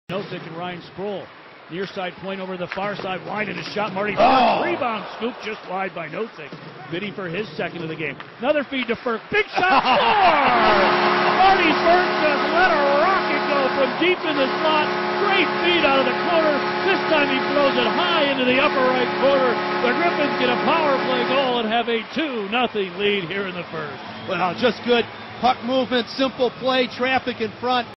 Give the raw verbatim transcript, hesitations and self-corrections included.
Nozick and Ryan Sproul. Near side point over the far side, wide and a shot. Marty Frk, Oh. rebound scoop just wide by Nozick, bidding for his second of the game. Another feed to Frk, big shot, score! Marty Frk just let a rocket go from deep in the slot. Great feed out of the corner. This time he throws it high into the upper right corner. The Griffins get a power play goal and have a two nothing lead here in the first. Well, just good puck movement, simple play, traffic in front.